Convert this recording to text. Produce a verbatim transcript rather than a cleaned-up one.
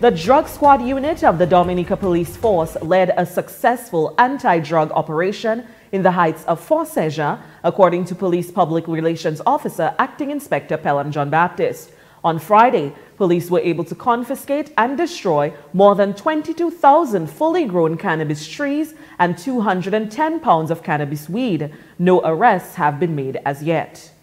The Drug Squad unit of the Dominica Police Force led a successful anti-drug operation in the heights of Fort Seja, according to Police Public Relations Officer Acting Inspector Pelham John Baptist. On Friday, police were able to confiscate and destroy more than twenty-two thousand fully grown cannabis trees and two hundred ten pounds of cannabis weed. No arrests have been made as yet.